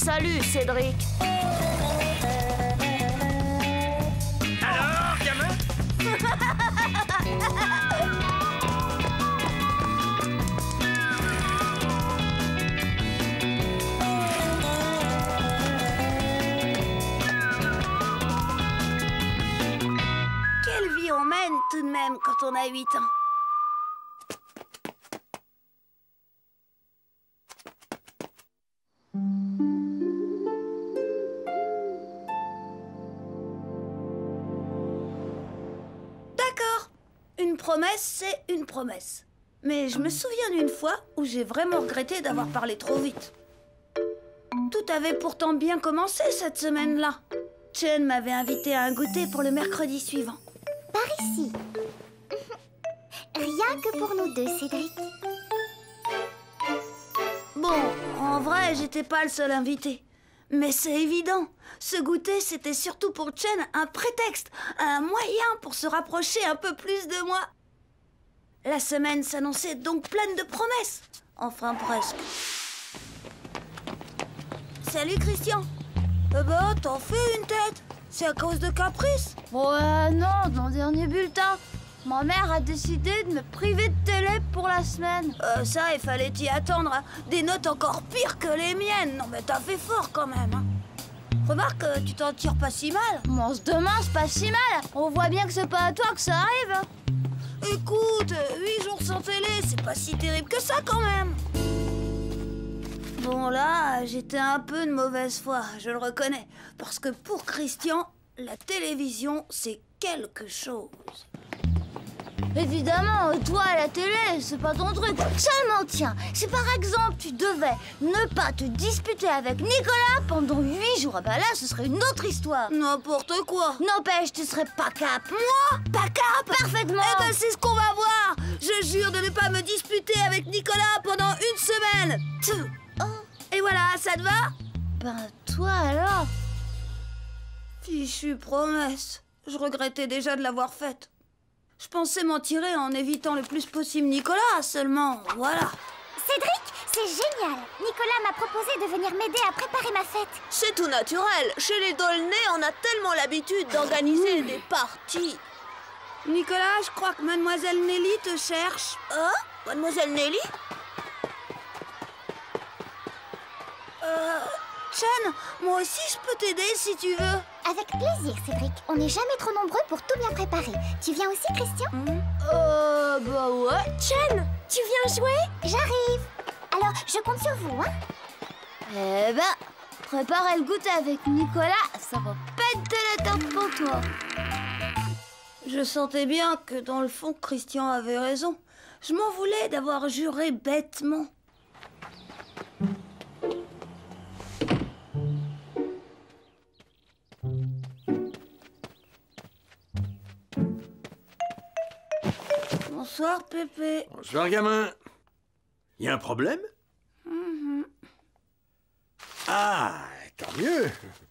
Salut, Cédric. Alors, gamin? Quelle vie on mène tout de même quand on a 8 ans. D'accord, une promesse, c'est une promesse. Mais je me souviens d'une fois où j'ai vraiment regretté d'avoir parlé trop vite. Tout avait pourtant bien commencé cette semaine-là. Chen m'avait invité à un goûter pour le mercredi suivant. Par ici. Rien que pour nous deux, Cédric. Bon, en vrai, j'étais pas le seul invité. Mais c'est évident, ce goûter, c'était surtout pour Chen un prétexte, un moyen pour se rapprocher un peu plus de moi. La semaine s'annonçait donc pleine de promesses. Enfin, presque. Salut, Christian. Bah, t'en fais une tête. C'est à cause de caprice. Ouais, non, dans le dernier bulletin, ma mère a décidé de me priver de télé pour la semaine. Ça, il fallait t'y attendre. Hein. Des notes encore pires que les miennes. Non, mais t'as fait fort quand même. Hein. Remarque, tu t'en tires pas si mal. Bon, demain, c'est pas si mal. On voit bien que c'est pas à toi que ça arrive. Hein. Écoute, 8 jours sans télé, c'est pas si terrible que ça quand même. Bon, là, j'étais un peu de mauvaise foi, je le reconnais. Parce que pour Christian, la télévision, c'est quelque chose. Évidemment, toi à la télé, c'est pas ton truc. Seulement, tiens, si par exemple tu devais ne pas te disputer avec Nicolas pendant 8 jours, bah là, ce serait une autre histoire. N'importe quoi. N'empêche, tu serais pas cap. Moi? Pas cap? Parfaitement. Eh ben, c'est ce qu'on va voir. Je jure de ne pas me disputer avec Nicolas pendant une semaine. Et voilà, ça te va? Ben, toi alors? Fichue promesse. Je regrettais déjà de l'avoir faite. Je pensais m'en tirer en évitant le plus possible Nicolas, seulement, voilà. Cédric, c'est génial. Nicolas m'a proposé de venir m'aider à préparer ma fête. C'est tout naturel. Chez les Dolnay, on a tellement l'habitude d'organiser des parties. Nicolas, je crois que Mademoiselle Nelly te cherche. Hein? Mademoiselle Nelly? Chen, moi aussi je peux t'aider si tu veux. Avec plaisir, Cédric. On n'est jamais trop nombreux pour tout bien préparer. Tu viens aussi, Christian? Bah ouais. Chen, tu viens jouer? J'arrive. Alors, je compte sur vous, hein? Eh ben, préparer le goûter avec Nicolas, ça va péter la tarte pour toi. Je sentais bien que dans le fond, Christian avait raison. Je m'en voulais d'avoir juré bêtement. Bonsoir, Pépé. Bonsoir, gamin. Y a un problème? Ah, tant mieux.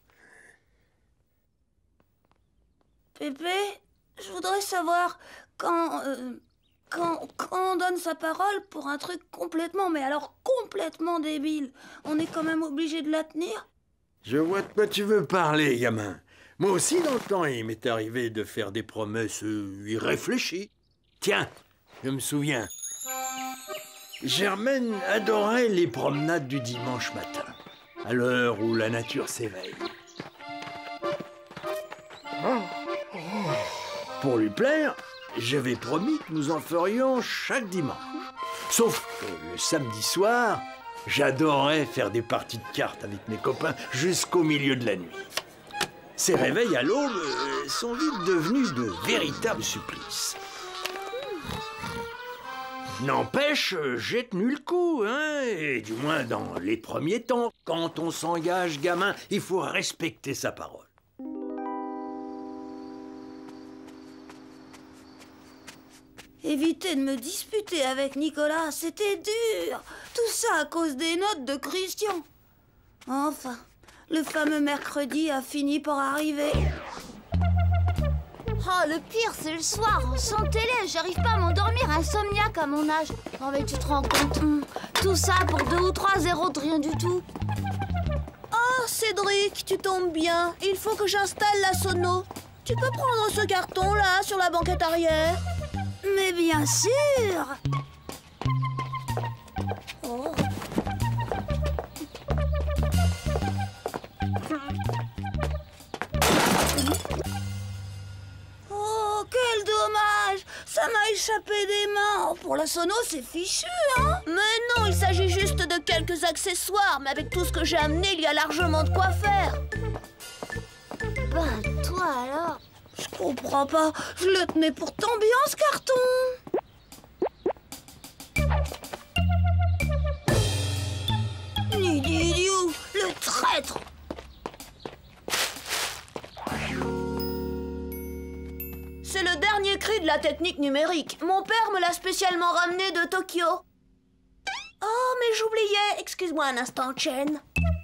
Pépé, je voudrais savoir quand on donne sa parole pour un truc complètement, mais alors complètement débile, on est quand même obligé de la tenir? Je vois de quoi tu veux parler, gamin. Moi aussi, dans le temps, il m'est arrivé de faire des promesses irréfléchies. Tiens, je me souviens. Germaine adorait les promenades du dimanche matin, à l'heure où la nature s'éveille. Pour lui plaire, j'avais promis que nous en ferions chaque dimanche. Sauf que le samedi soir, j'adorais faire des parties de cartes avec mes copains jusqu'au milieu de la nuit. Ces réveils à l'aube sont vite devenus de véritables supplices. N'empêche, j'ai tenu le coup, hein, et du moins dans les premiers temps. Quand on s'engage, gamin, il faut respecter sa parole. Éviter de me disputer avec Nicolas, c'était dur. Tout ça à cause des notes de Christian. Enfin, le fameux mercredi a fini par arriver. Oh, le pire, c'est le soir, sans télé. J'arrive pas à m'endormir, insomniaque à mon âge. Oh, mais tu te rends compte? Tout ça pour 2 ou 3 zéros de rien du tout. Oh, Cédric, tu tombes bien. Il faut que j'installe la sono. Tu peux prendre ce carton-là sur la banquette arrière? Mais bien sûr. Oh. Oh, quel dommage! Ça m'a échappé des mains. Oh, pour la sono, c'est fichu, hein? Mais non, il s'agit juste de quelques accessoires. Mais avec tout ce que j'ai amené, il y a largement de quoi faire. Ben, toi alors? Je comprends pas. Je le tenais pourtant bien, ce carton. Idiot, le traître. C'est le dernier cri de la technique numérique. Mon père me l'a spécialement ramené de Tokyo. Oh, mais j'oubliais. Excuse-moi un instant, Chen.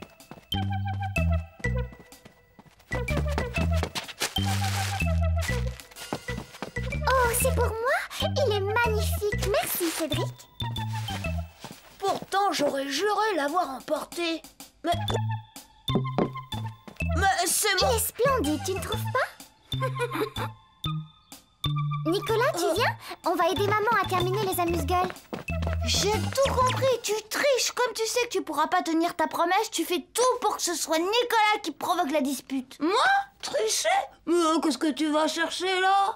Oh, c'est pour moi? Il est magnifique. Merci, Cédric. Pourtant, j'aurais juré l'avoir emporté. Mais c'est Il est splendide, tu ne trouves pas? Nicolas, tu viens? On va aider maman à terminer les amuse-gueules. J'ai tout compris, tu triches. Comme tu sais que tu pourras pas tenir ta promesse, tu fais tout pour que ce soit Nicolas qui provoque la dispute. Moi? Tricher? Mais qu'est-ce que tu vas chercher là?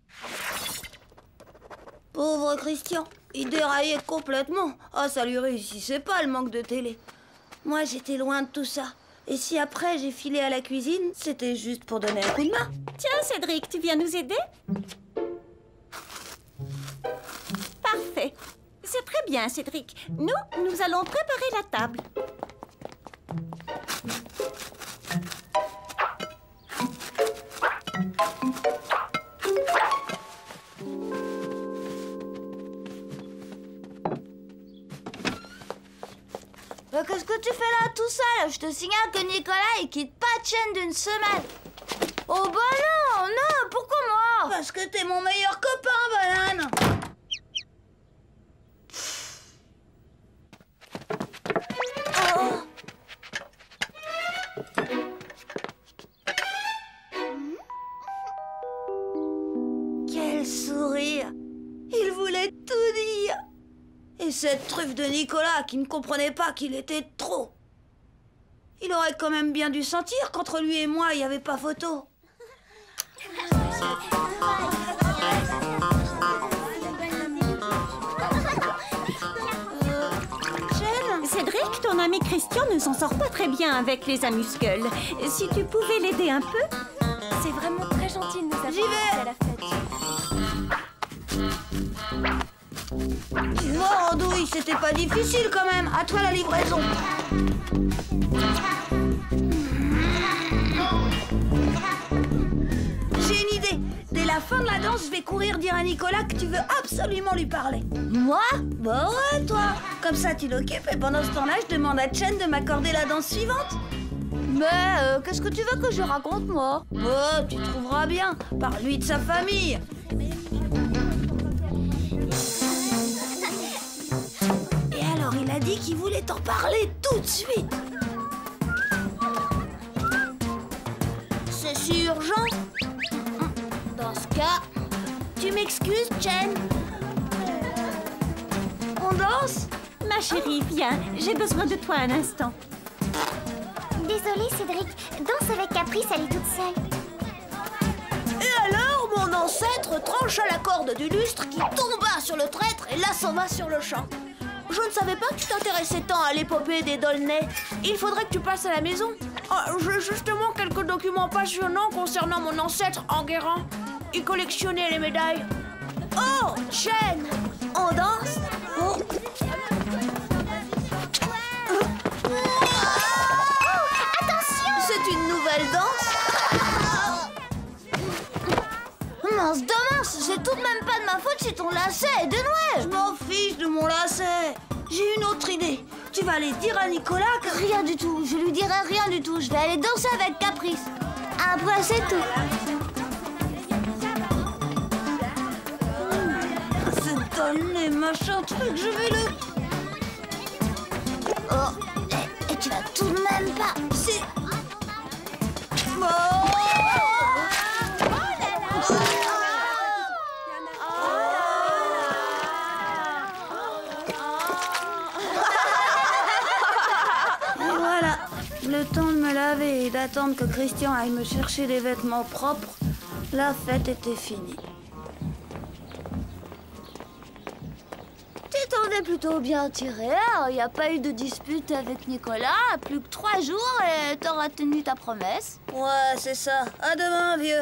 Pauvre Christian, il déraillait complètement. Ah, ça lui réussissait pas le manque de télé. Moi, j'étais loin de tout ça. Et si après j'ai filé à la cuisine, c'était juste pour donner un coup de main. Tiens, Cédric, tu viens nous aider? Parfait. C'est très bien, Cédric. Nous allons préparer la table. Qu'est-ce que tu fais là tout seul? Je te signale que Nicolas, il quitte pas de chaîne d'une semaine. Oh bah non, non, pourquoi moi? Parce que t'es mon meilleur copain, banane. Quel sourire! Il voulait tout dire. Et cette truffe de Nicolas qui ne comprenait pas qu'il était trop. Il aurait quand même bien dû sentir qu'entre lui et moi, il n'y avait pas photo. Cédric, ton ami Christian ne s'en sort pas très bien avec les amuse-gueules. Si tu pouvais l'aider un peu. C'est vraiment très gentil de nous avoir J'y vais. à la fête. Oh, Andouille, c'était pas difficile quand même. À toi la livraison. J'ai une idée. Dès la fin de la danse, je vais courir dire à Nicolas que tu veux absolument lui parler. Moi? Bah ouais, toi. Comme ça, tu l'occupes et pendant ce temps-là, je demande à Chen de m'accorder la danse suivante. Mais qu'est-ce que tu veux que je raconte, moi? Oh, tu trouveras bien. Parle-lui de sa famille. Et alors, il a dit qu'il voulait t'en parler tout de suite. C'est si urgent? Dans ce cas, tu m'excuses, Chen? On danse? Ma chérie, viens. J'ai besoin de toi un instant. Désolée, Cédric. Danse avec Caprice, elle est toute seule. Et alors, mon ancêtre trancha la corde du lustre qui tomba sur le traître et l'assomma sur le champ. Je ne savais pas que tu t'intéressais tant à l'épopée des Dolnay. Il faudrait que tu passes à la maison. J'ai justement quelques documents passionnants concernant mon ancêtre Enguerrand. Il collectionnait les médailles. Oh, Chen, on danse? Oh. C'est une nouvelle danse? Mince de mince, c'est tout de même pas de ma faute si ton lacet est dénoué. Je m'en fiche de mon lacet. J'ai une autre idée. Tu vas aller dire à Nicolas que... Rien du tout, je lui dirai rien du tout. Je vais aller danser avec Caprice. Après, c'est tout. C'est Dolnay, machin truc, je vais le... Oh, et tu vas tout de même pas... Si, Voilà, le temps de me laver et d'attendre que Christian aille me chercher des vêtements propres, la fête était finie. Tu t'en es plutôt bien tiré, hein. Il n'y a pas eu de dispute avec Nicolas. Plus que 3 jours et t'auras tenu ta promesse. Ouais, c'est ça. À demain, vieux.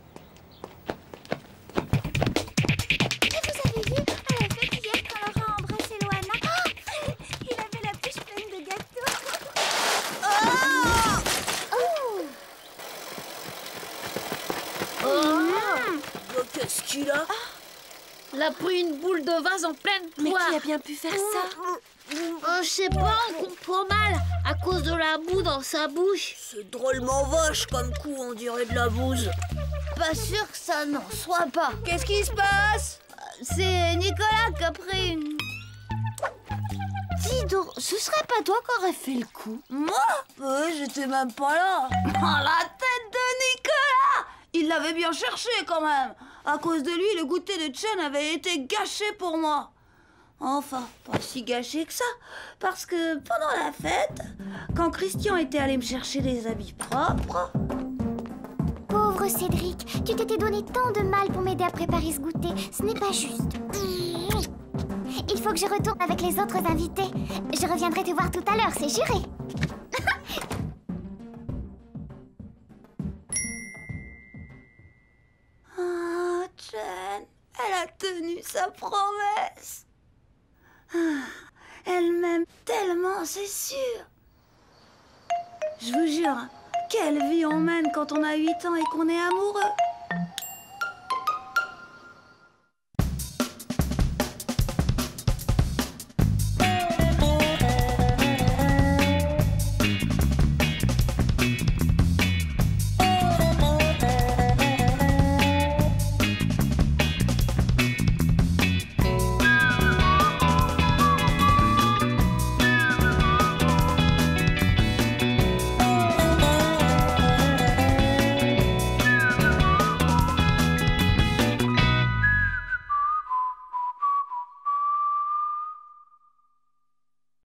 Et vous avez vu, à la fête hier, quand Laura a embrassé Loana, il avait la bouche pleine de gâteaux. Qu'est-ce qu'il a? Elle a pris une boule de vase en pleine Mais poire. qui a bien pu faire ça? Je sais pas, on comprend mal à cause de la boue dans sa bouche. C'est drôlement vache comme coup, on dirait de la bouse. Pas sûr que ça n'en soit pas. Qu'est-ce qui se passe? C'est Nicolas qui a pris une... Dis donc, ce serait pas toi qui aurais fait le coup? Moi? J'étais même pas là. Oh, la tête de Nicolas! Il l'avait bien cherché quand même. À cause de lui, le goûter de Chen avait été gâché pour moi. Enfin, pas si gâché que ça. Parce que pendant la fête, quand Christian était allé me chercher des habits propres... Pauvre Cédric, tu t'étais donné tant de mal pour m'aider à préparer ce goûter. Ce n'est pas juste. Il faut que je retourne avec les autres invités. Je reviendrai te voir tout à l'heure, c'est juré. Oh, Chen, elle a tenu sa promesse. Elle m'aime tellement, c'est sûr. Je vous jure, quelle vie on mène quand on a 8 ans et qu'on est amoureux.